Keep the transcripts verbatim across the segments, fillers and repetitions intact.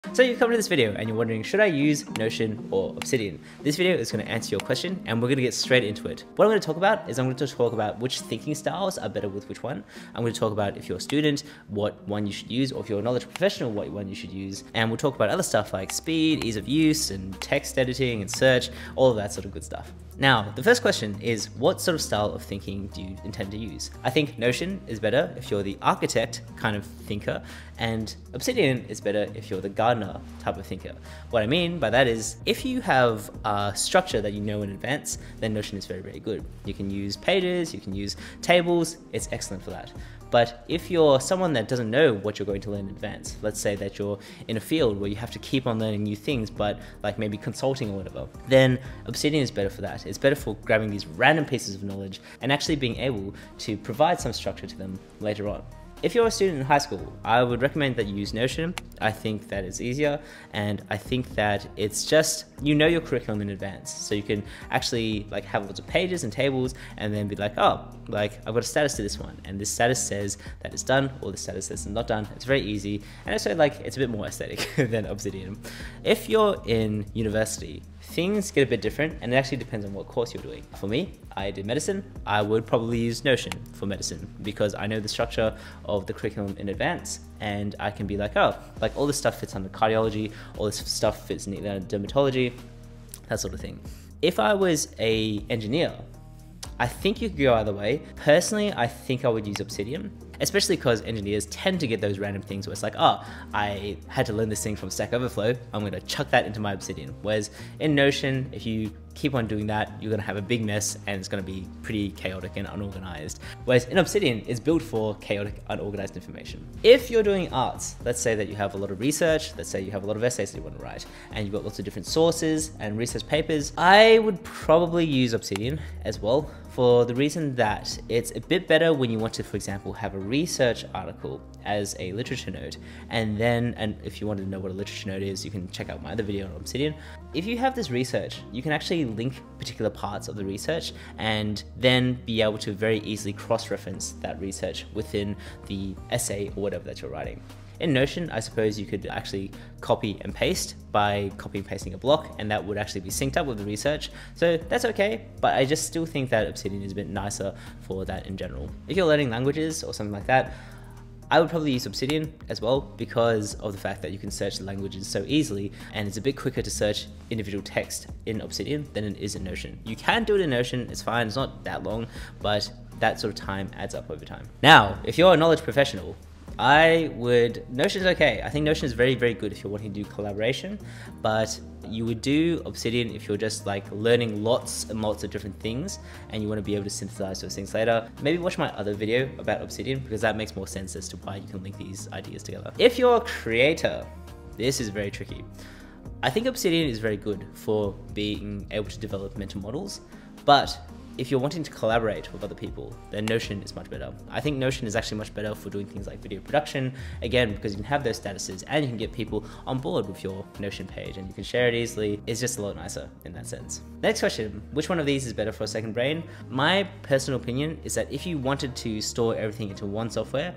So you've come to this video and you're wondering, should I use Notion or Obsidian? This video is going to answer your question and we're going to get straight into it. What I'm going to talk about is I'm going to talk about which thinking styles are better with which one. I'm going to talk about if you're a student, what one you should use, or if you're a knowledge professional, what one you should use. And we'll talk about other stuff like speed, ease of use, and text editing and search, all of that sort of good stuff. Now, the first question is, what sort of style of thinking do you intend to use? I think Notion is better if you're the architect kind of thinker, and Obsidian is better if you're the gardener type of thinker. What I mean by that is, if you have a structure that you know in advance, then Notion is very, very good. You can use pages, you can use tables, it's excellent for that. But if you're someone that doesn't know what you're going to learn in advance, let's say that you're in a field where you have to keep on learning new things, but like maybe consulting or whatever, then Obsidian is better for that. It's better for grabbing these random pieces of knowledge and actually being able to provide some structure to them later on. If you're a student in high school, I would recommend that you use Notion. I think that it's easier, and I think that it's just, you know your curriculum in advance. So you can actually like have lots of pages and tables and then be like, oh, like I've got a status to this one, and this status says that it's done, or the status says it's not done. It's very easy, and also like it's a bit more aesthetic than Obsidian. If you're in university, things get a bit different, and it actually depends on what course you're doing. For me, I did medicine. I would probably use Notion for medicine because I know the structure of the curriculum in advance, and I can be like, oh, like all this stuff fits under cardiology, all this stuff fits in dermatology, that sort of thing. If I was a engineer, I think you could go either way. Personally, I think I would use Obsidian, especially because engineers tend to get those random things where it's like, oh, I had to learn this thing from Stack Overflow, I'm gonna chuck that into my Obsidian. Whereas in Notion, if you keep on doing that, you're gonna have a big mess and it's gonna be pretty chaotic and unorganized. Whereas in Obsidian, it's built for chaotic, unorganized information. If you're doing arts, let's say that you have a lot of research, let's say you have a lot of essays that you wanna write, and you've got lots of different sources and research papers, I would probably use Obsidian as well, for the reason that it's a bit better when you want to, for example, have a research article as a literature note, and then, and if you wanted to know what a literature note is, you can check out my other video on Obsidian. If you have this research, you can actually link particular parts of the research and then be able to very easily cross-reference that research within the essay or whatever that you're writing. In Notion, I suppose you could actually copy and paste by copy and pasting a block, and that would actually be synced up with the research. So that's okay, but I just still think that Obsidian is a bit nicer for that in general. If you're learning languages or something like that, I would probably use Obsidian as well because of the fact that you can search the languages so easily, and it's a bit quicker to search individual text in Obsidian than it is in Notion. You can do it in Notion, it's fine, it's not that long, but that sort of time adds up over time. Now, if you're a knowledge professional, I would, Notion is okay. I think Notion is very, very good if you're wanting to do collaboration, but you would do Obsidian if you're just like learning lots and lots of different things and you want to be able to synthesize those things later. Maybe watch my other video about Obsidian because that makes more sense as to why you can link these ideas together. If you're a creator, this is very tricky. I think Obsidian is very good for being able to develop mental models, but if you're wanting to collaborate with other people, then Notion is much better. I think Notion is actually much better for doing things like video production, again, because you can have those statuses and you can get people on board with your Notion page and you can share it easily. It's just a lot nicer in that sense. Next question, which one of these is better for a second brain? My personal opinion is that if you wanted to store everything into one software,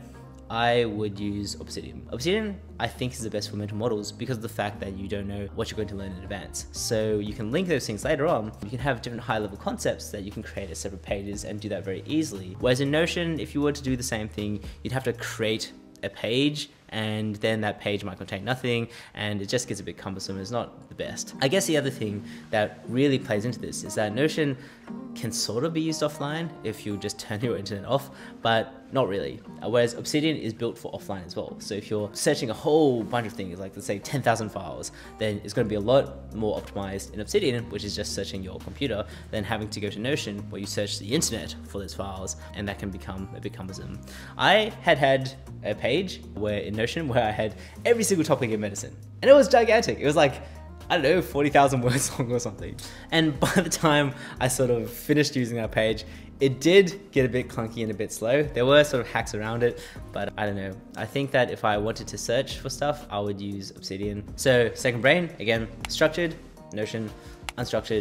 I would use Obsidian. Obsidian, I think, is the best for mental models because of the fact that you don't know what you're going to learn in advance. So you can link those things later on. You can have different high-level concepts that you can create as separate pages and do that very easily. Whereas in Notion, if you were to do the same thing, you'd have to create a page, and then that page might contain nothing, and it just gets a bit cumbersome. It's not the best. I guess the other thing that really plays into this is that Notion can sort of be used offline if you just turn your internet off, but not really. Whereas Obsidian is built for offline as well. So if you're searching a whole bunch of things, like let's say ten thousand files, then it's going to be a lot more optimized in Obsidian, which is just searching your computer, than having to go to Notion where you search the internet for those files, and that can become a bit cumbersome. I had had a page where in Notion where I had every single topic in medicine, and it was gigantic. It was like, I don't know, forty thousand words long or something. And by the time I sort of finished using that page, it did get a bit clunky and a bit slow. There were sort of hacks around it, but I don't know. I think that if I wanted to search for stuff, I would use Obsidian. So second brain, again, structured, Notion, unstructured,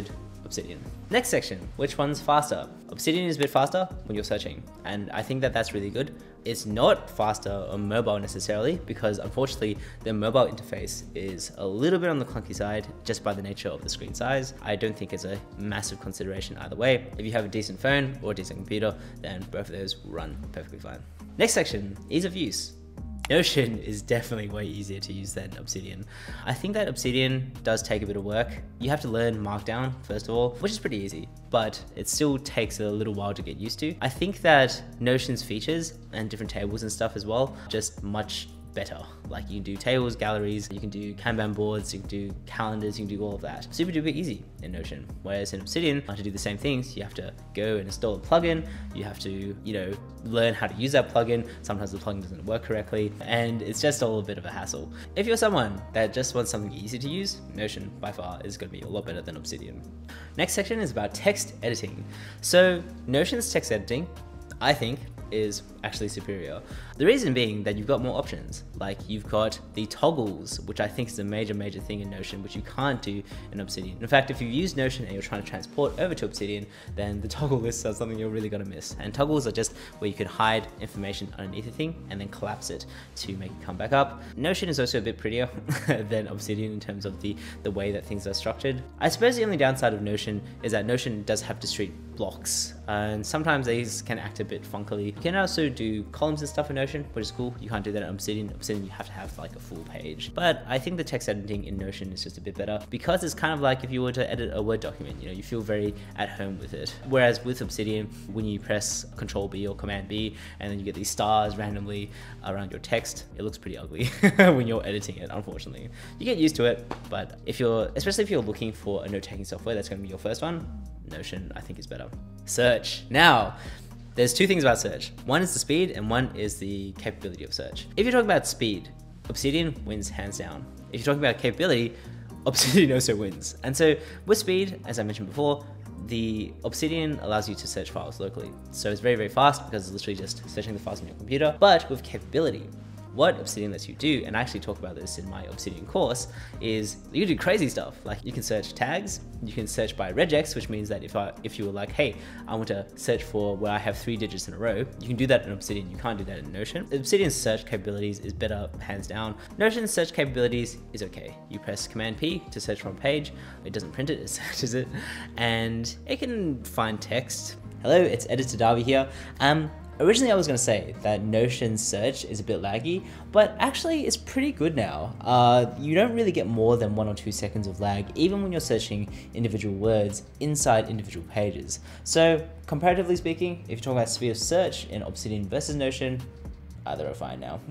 Obsidian. Next section, which one's faster? Obsidian is a bit faster when you're searching, and I think that that's really good. It's not faster on mobile necessarily, because unfortunately the mobile interface is a little bit on the clunky side just by the nature of the screen size. I don't think it's a massive consideration either way. If you have a decent phone or a decent computer, then both of those run perfectly fine. Next section, ease of use. Notion is definitely way easier to use than Obsidian. I think that Obsidian does take a bit of work. You have to learn Markdown first of all, which is pretty easy, but it still takes a little while to get used to. I think that Notion's features and different tables and stuff as well, just much better. Like you can do tables, galleries, you can do Kanban boards, you can do calendars, you can do all of that. Super duper easy in Notion. Whereas in Obsidian, to do the same things, you have to go and install a plugin, you have to, you know, learn how to use that plugin. Sometimes the plugin doesn't work correctly, and it's just all a bit of a hassle. If you're someone that just wants something easy to use, Notion by far is going to be a lot better than Obsidian. Next section is about text editing. So Notion's text editing, I think, is actually superior. The reason being that you've got more options. Like you've got the toggles, which I think is a major, major thing in Notion, which you can't do in Obsidian. In fact, if you use Notion and you're trying to transport over to Obsidian, then the toggle lists are something you're really gonna miss. And toggles are just where you can hide information underneath a thing and then collapse it to make it come back up. Notion is also a bit prettier than Obsidian in terms of the, the way that things are structured. I suppose the only downside of Notion is that Notion does have discrete blocks, and sometimes these can act a bit funkily. You can also do columns and stuff in Notion, which is cool. You can't do that in Obsidian. Obsidian, you have to have like a full page. But I think the text editing in Notion is just a bit better because it's kind of like if you were to edit a Word document, you know, you feel very at home with it. Whereas with Obsidian, when you press Control B or Command B, and then you get these stars randomly around your text, it looks pretty ugly when you're editing it, unfortunately. You get used to it, but if you're, especially if you're looking for a note-taking software, that's going to be your first one, Notion, I think, is better. Search. Now, there's two things about search. One is the speed and one is the capability of search. If you're talking about speed, Obsidian wins hands down. If you're talking about capability, Obsidian also wins. And so with speed, as I mentioned before, the Obsidian allows you to search files locally. So it's very, very fast because it's literally just searching the files on your computer. But with capability, what Obsidian lets you do, and I actually talk about this in my Obsidian course, is you do crazy stuff. Like you can search tags, you can search by regex, which means that if I, if you were like, hey, I want to search for where I have three digits in a row, you can do that in Obsidian. You can't do that in Notion. Obsidian's search capabilities is better, hands down. Notion's search capabilities is okay. You press Command P to search from a page. It doesn't print it, it searches it, and it can find text. Hello, it's Editor Darby here. Um, Originally, I was going to say that Notion search is a bit laggy, but actually it's pretty good now. Uh, you don't really get more than one or two seconds of lag, even when you're searching individual words inside individual pages. So comparatively speaking, if you're talking about speed of search in Obsidian versus Notion, either are fine now.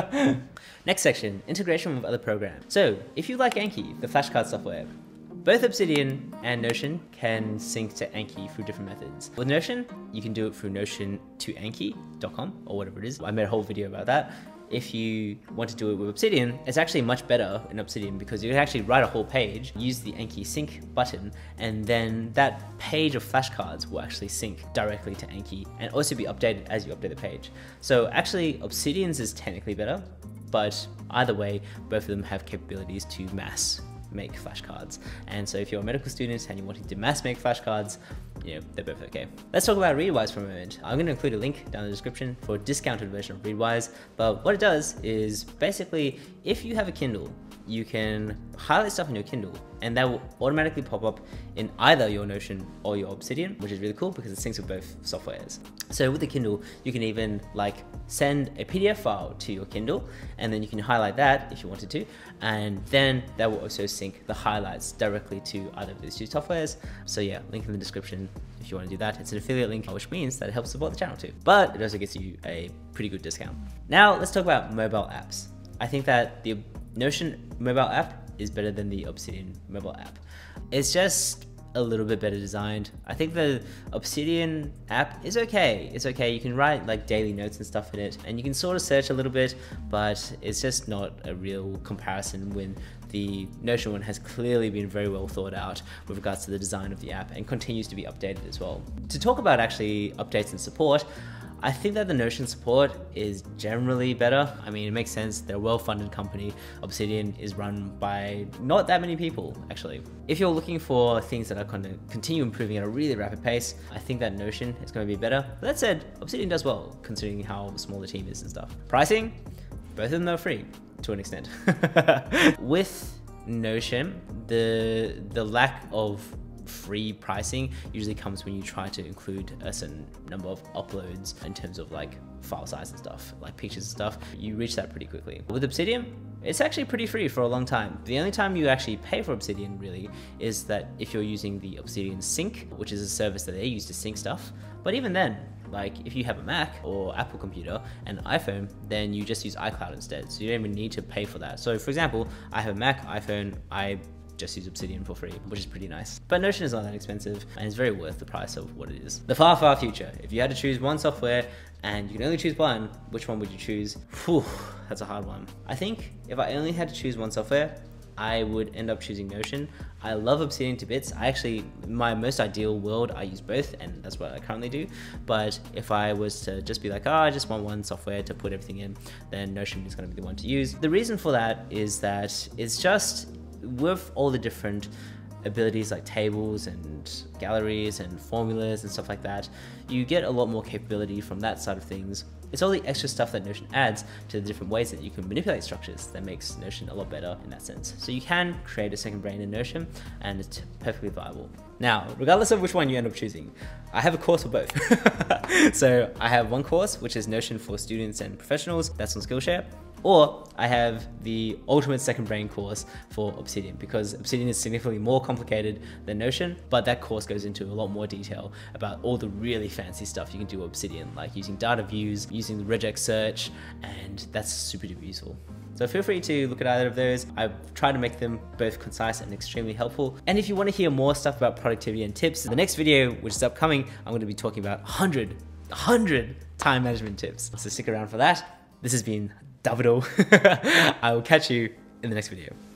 Next section, integration with other programs. So if you like Anki, the flashcard software, both Obsidian and Notion can sync to Anki through different methods. With Notion, you can do it through Notion to Anki dot com or whatever it is. I made a whole video about that. If you want to do it with Obsidian, it's actually much better in Obsidian because you can actually write a whole page, use the Anki sync button, and then that page of flashcards will actually sync directly to Anki and also be updated as you update the page. So actually, Obsidian's is technically better, but either way, both of them have capabilities to mass make flashcards. And so if you're a medical student and you're wanting to mass make flashcards, you know, they're both okay. Let's talk about Readwise for a moment. I'm going to include a link down in the description for a discounted version of Readwise, but what it does is basically, if you have a Kindle, you can highlight stuff in your Kindle and that will automatically pop up in either your Notion or your Obsidian, which is really cool because it syncs with both softwares. So with the Kindle, you can even like send a P D F file to your Kindle and then you can highlight that if you wanted to, and then that will also sync the highlights directly to either of these two softwares. So yeah, link in the description if you want to do that. It's an affiliate link, which means that it helps support the channel too, but it also gets you a pretty good discount. Now let's talk about mobile apps. I think that the Notion mobile app is better than the Obsidian mobile app. It's just a little bit better designed. I think the Obsidian app is okay. It's okay. You can write like daily notes and stuff in it, and you can sort of search a little bit, but it's just not a real comparison when the Notion one has clearly been very well thought out with regards to the design of the app and continues to be updated as well. To talk about actually updates and support, I think that the Notion support is generally better. I mean, it makes sense. They're a well-funded company. Obsidian is run by not that many people, actually. If you're looking for things that are going to continue improving at a really rapid pace, I think that Notion is going to be better. That said, Obsidian does well, considering how small the team is and stuff. Pricing, both of them are free to an extent. With Notion, the the lack of free pricing usually comes when you try to include a certain number of uploads in terms of like file size and stuff, like pictures and stuff. You reach that pretty quickly. With Obsidian, it's actually pretty free for a long time. The only time you actually pay for Obsidian really is that if you're using the Obsidian Sync, which is a service that they use to sync stuff. But even then, like if you have a Mac or Apple computer and iPhone, then you just use iCloud instead. So you don't even need to pay for that. So for example, I have a Mac, iPhone, I just use Obsidian for free, which is pretty nice. But Notion is not that expensive and it's very worth the price of what it is. The far, far future. If you had to choose one software and you can only choose one, which one would you choose? Whew, that's a hard one. I think if I only had to choose one software, I would end up choosing Notion. I love Obsidian to bits. I actually, in my most ideal world, I use both, and that's what I currently do. But if I was to just be like, oh, I just want one software to put everything in, then Notion is gonna be the one to use. The reason for that is that it's just, with all the different abilities like tables and galleries and formulas and stuff like that, you get a lot more capability from that side of things. It's all the extra stuff that Notion adds to the different ways that you can manipulate structures that makes Notion a lot better in that sense. So you can create a second brain in Notion and it's perfectly viable. Now, regardless of which one you end up choosing, I have a course for both. So I have one course, which is Notion for students and professionals. That's on Skillshare. Or I have the ultimate second brain course for Obsidian, because Obsidian is significantly more complicated than Notion, but that course goes into a lot more detail about all the really fancy stuff you can do with Obsidian, like using data views, using the regex search, and that's super duper useful. So feel free to look at either of those. I've tried to make them both concise and extremely helpful. And if you want to hear more stuff about productivity and tips, in the next video, which is upcoming, I'm going to be talking about one hundred, one hundred time management tips. So stick around for that. This has been Davido. I will catch you in the next video.